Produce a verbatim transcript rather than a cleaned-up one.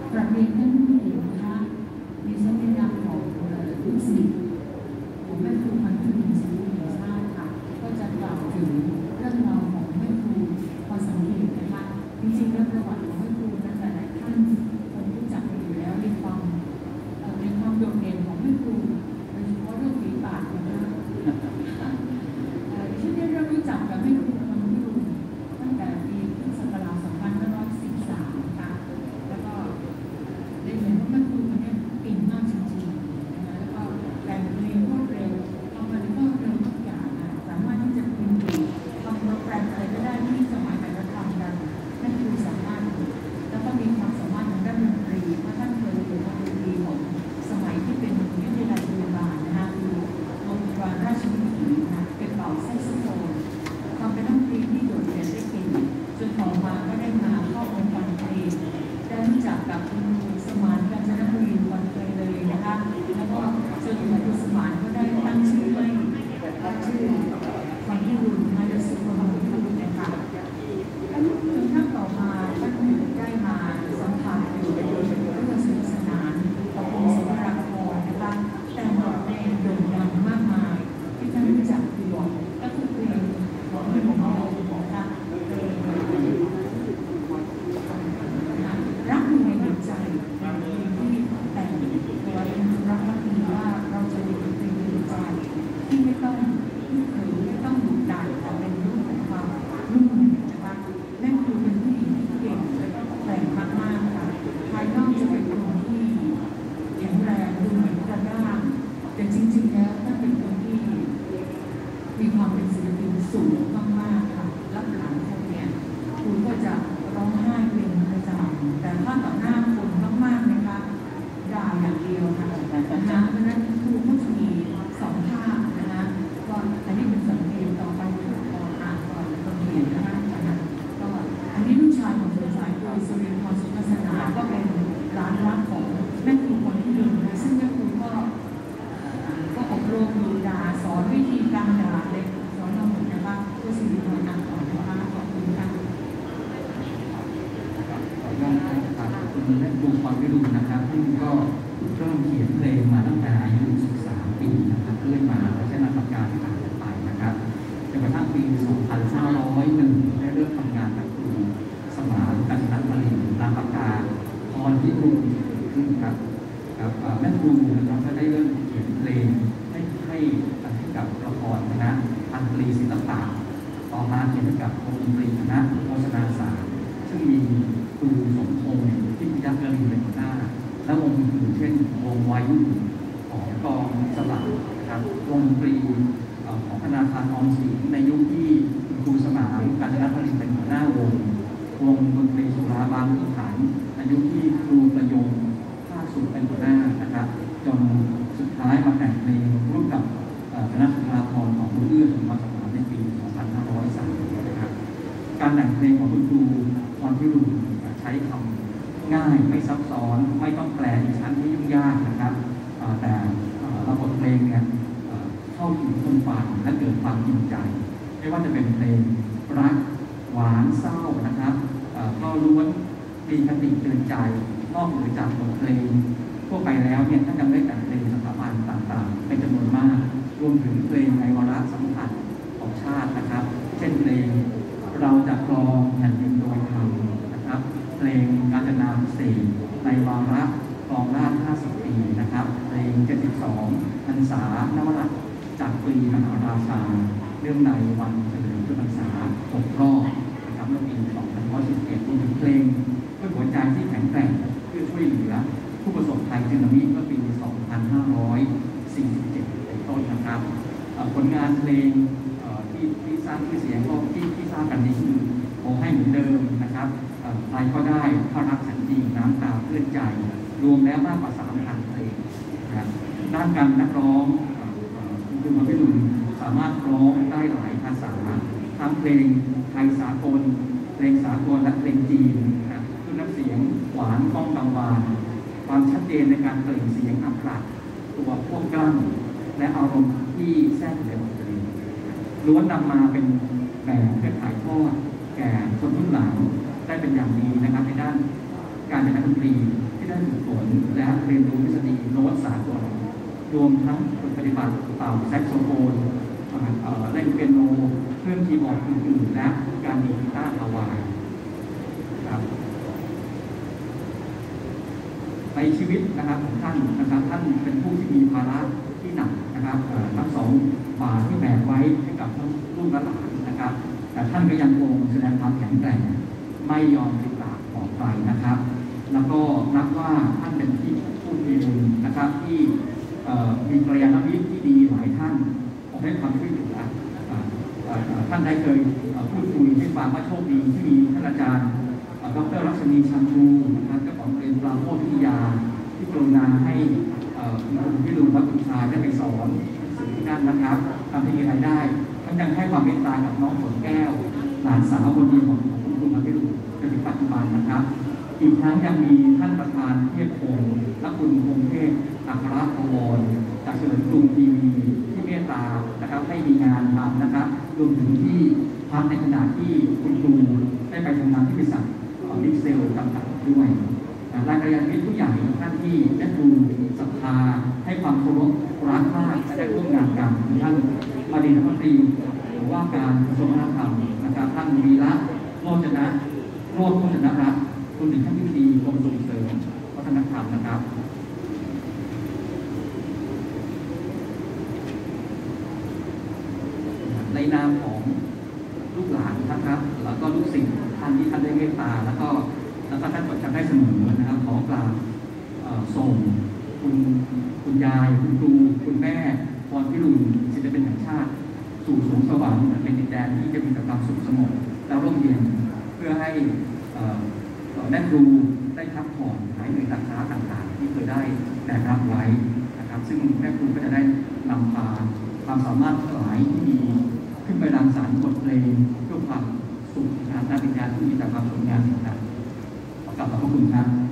กราบเรียนท่านผู้เห็นนะคะมีสัญญาณของลูกศิษย์ของแม่ครูพันธุ์พิมพ์ศิลป์แห่งชาติค่ะก็จะกล่าวถึงเรื่องราวของแม่ครูพอสังเกตนะคะจริงๆแล้วประวัติของแม่ครูนั้นหลายท่านคงรู้จักอยู่แล้วในความในความโดดเด่นของแม่ครูโดยเฉพาะเรื่องฝีปากนะคะที่ได้เรารู้จักกับแม่ครูพันธุ์พิมพ์ตั้งแต่ปีพุทธศักราชสองพันห้าร้อยสิบสามค่ะแล้วก็ได้เห็นว่าแม่ครูคนนี้เก่งมากจริงๆนะคะแล้วก็แต่งเพลงรวดเร็วทำอะไรก็เร็วทุกอย่างนะสามารถที่จะเป็นเพลงทำโปรแกรมอะไรก็ได้ที่สมัยไหนก็ทำกันแม่ครูสามารถแล้วก็มีความสามารถทางด้านดนตรีเพราะท่านเคยเรียนดนตรีของสมัยที่เป็นวิทยาลัยพยาบาลนะคะคือโรงพยาบาลราชวิถีนะเป็นเป่าแซกโซโฟนความเป็นนักดนตรีที่โดดเด่นได้เก่งจนต่อมาก็ได้มาเข้าวงการเพลงได้รู้จักกับคุณสมานกาญจนบุรีวันเคยเลยนะคะแล้วก็จนถึงคุณสมานก็ได้ตั้งชื่อให้ชื่อฟังที่รุ่นมาจากสุพรรณบุรีนะคะจนท่านต่อมาท่านได้มาสัมผัสอยู่ในเรื่องสนุกสนานกับวงศิลปากรนะคะแต่งบทเพลงโด่งดังมากมายที่ท่านรู้จักดีก็คือเพลงของแม่ของเรานะคะรักอยู่ในหัวใจเป็นเพลงที่แต่งตัวเองรักรักดีว่าเราจะอยู่ในหัวใจที่ไม่ต้องที่เคยไม่ต้องดุดันแต่เป็นรูปของความนุ่มนวลนะคะแม่ครูเป็นผู้หญิงที่เก่งแต่งมากๆค่ะภายนอกจะเป็นคนที่แข็งแรงดูเหมือนกระด้างแต่จริงๆแล้วท่านเป็นคนที่มีความเป็นศิลปินสูงมากๆค่ะรับหลังคนเนี่ยคุณก็จะร้องไห้เป็นประจำแต่ถ้าต่อหน้าคนมากๆนะคะด่าอย่างเดียวค่ะนะคะเพราะนั้นครูก็จะมีสองท่านะคะก็อันนี้เป็นสังเกตต่อไปคือก่อนอ่านก่อนแล้วก็เขียนนะคะก็อันนี้ลูกชายของคุณสายโดยสุรินทร์พรสุขศาสนาก็เป็นหลานรักของแม่ครูคนที่หนึ่งนะซึ่งแม่ครูก็ก็อบรมดูด่าสอนวิธีการด่าเด็กสอนเราหมดนะคะก็สุรินทร์พรอ่านก่อนนะคะขอบคุณค่ะขออนุญาตครับคุณแม่ครูพรวิรุณนะครับซึ่งก็เริ่มเขียนเพลงมาตั้งแต่อายุสิบสามปีนะครับเรื่อยมาและใช้นามปากกาที่อ่านไปนะครับจนกระทั่งปีสองพันห้าร้อยหนึ่งได้เริ่มทำงานกับครูสมานกาญจนบุรีนามปากกาพรวิรุณขึ้นครับครับแม่ครูนะครับก็ได้เริ่มเขียนเพลงให้ให้ให้กับละครคณะอันตรีศิลปะต่อมาเขียนกับวงดนตรีคณะโฆษณาศาสตร์ซึ่งมีครูสมพงษ์ที่พิยักษ์กรีเป็นหัวหน้าและวงอื่นเช่นวงวายุของกองสลักนะครับวงดนตรีของธนาคารออมสินในยุคที่ครูสมานกาญจนบุรีเป็นหัวหน้าวงวงดนตรีสุราบางขุนฐานในยุคที่ครูประยงภาคสุดเป็นหัวหน้านะครับจนสุดท้ายมาแต่งเพลงร่วมกับคณะสุราพรของคุณเอื้อสมบัติสมานในปีสองพันห้าร้อยสามสิบนะครับการแต่งเพลงของคุณครูพรพิรุณใช้คำง่ายไม่ซับซ้อนไม่ต้องแปลในชั้นที่ยุ่งยากนะครับแต่ระบบเพลงเนี่ยเข้าถึงคนฟังและเกิดความจริงใจไม่ว่าจะเป็นเพลงรักหวานเศร้านะครับก็ล้วนมีคติเตือนใจนอกเหนือจากบทเพลงทั่วไปแล้วเนี่ยท่านยังได้แต่งเพลงสถาบันต่างๆเป็นจำนวนมากรวมถึงเพลงในวาระสำคัญของชาตินะครับเช่นเพลงเราจะครองแผ่นดินโดยธรรมนะครับเพลงกาญจนาภิเษกในวาระครองราชย์ห้าสิบปีนะครับเพลงเจ็ดสิบสองพรรษานวราชจากปีมหาราชาเรื่องในวันเฉลิมพรรษาหกรอบนะครับเมื่อปีสองพันห้าร้อยสิบเอ็ดรวมถึงเพลงด้วยหัวใจที่แข็งแกร่งเพื่อช่วยเหลือผู้ประสบภัยสึนามิเมื่อปีสองพันห้าร้อยสี่สิบเจ็ดเป็นต้นนะครับผลงานเพลงที่ที่สร้างชื่อเสียงก็ที่ที่ทราบกันดีคือขอให้เหมือนเดิมนะครับใครก็ได้ถ้ารักฉันจริงน้ำตาเพื่อนใจรวมแล้วมากกว่าสามพันเพลงนะครับด้านการนักร้องคุณครูพรพิรุณสามารถร้องได้หลายภาษาทั้งเพลงไทยสากลเพลงสากลและเพลงจีนนะครับด้วยน้ำเสียงหวานก้องกังวานความชัดเจนในการเปล่งเสียงอักขระตัวพวกกล้ำและอารมณ์ที่แทรกอยู่ในบทเพลงล้วนนำมาเป็นแบบเพื่อถ่ายทอดแก่คนรุ่นหลังได้เป็นอย่างดีนะครับในด้านการเป็นนักดนตรีที่ได้ฝึกฝนและเรียนรู้ทฤษฎีโน้ตสากลรวมทั้งฝึกปฏิบัติเป่าแซกโซโฟนเล่นเปียโนเครื่องคีย์บอร์ดอื่นๆและการดีดกีตาร์ฮาวายครับในชีวิตนะครับของท่านนะครับท่านเป็นผู้ที่มีภาระที่หนักนะครับทั้งสองบาที่แบกไว้ให้กับทั้งลูกและหลานนะครับแต่ท่านก็ยังคงแสดงความแข็งแกร่งไม่ยอมติดตามของใครนะครับแล้วก็นับว่าท่านเป็นที่ผู้มีบุญนะครับที่มีกัลยาณมิตรที่ดีหลายท่านให้ความช่วยเหลือท่านได้เคยพูดคุยให้ฟังว่าโชคดีที่มีท่านอาจารย์ดร.รัชนีชันทูนะครับเจ้าของเรียนปราโมทวิทยาที่กรุณาให้คุณพี่ลุงและคุณชายได้ไปสอนสิ่งที่นั่นนะครับทำให้มีรายได้ท่านยังให้ความเมตตากับน้องฝนแก้วหลานสาวคนดีของคุณลุงและพี่ลุงจนถึงปัจจุบันนะครับอีกทั้งยังมีท่านประธานเทพพงศ์และคุณพงเทพอัครพวรจากเฉลิมกรุงทีวีที่เมตตานะครับให้มีงานทำนะครับรวมถึงที่พักในขณะที่คุณครูได้ไปทำงานที่บริษัทบิ๊กเซลจำกัดด้วยรายการมิตรผู้ใหญ่ท่านที่ได้ดูศรัทธาให้ความเคารพรักมากและได้ร่วมงานกันท่านอดีตรัฐมนตรีหรือว่าการกระทรวงวัฒนธรรมนะครับท่านวีระโรจนะโรจน์โภชนรัตน์รวมถึงท่านที่ดีกรมส่งเสริมวัฒนธรรมนะครับในนามของลูกหลานนะครับแล้วก็ลูกศิษย์ท่านที่ท่านได้เมตตาแล้วก็แล้วก็ท่านจดจำได้เสมอนะครับขอกราบส่งคุณคุณยายคุณครูคุณแม่พรพิรุณศิลปินแห่งชาติสู่สวงสวรรค์เป็นดินแดนที่จะมีแต่ความสุขสงบและร่มเย็นเพื่อให้แม่ครูได้พักผ่อนหายเหนื่อยจากภาระต่างๆที่เคยได้แบกรับไว้นะครับซึ่งแม่ครูก็จะได้นำพาความสามารถหลายที่มีขึ้นไปรังสรรค์บทเพลงเพื่อความสุขงานด้านวิญญาณที่มีแต่ความสวยงามต่างๆขอกราบขอบพระคุณครับ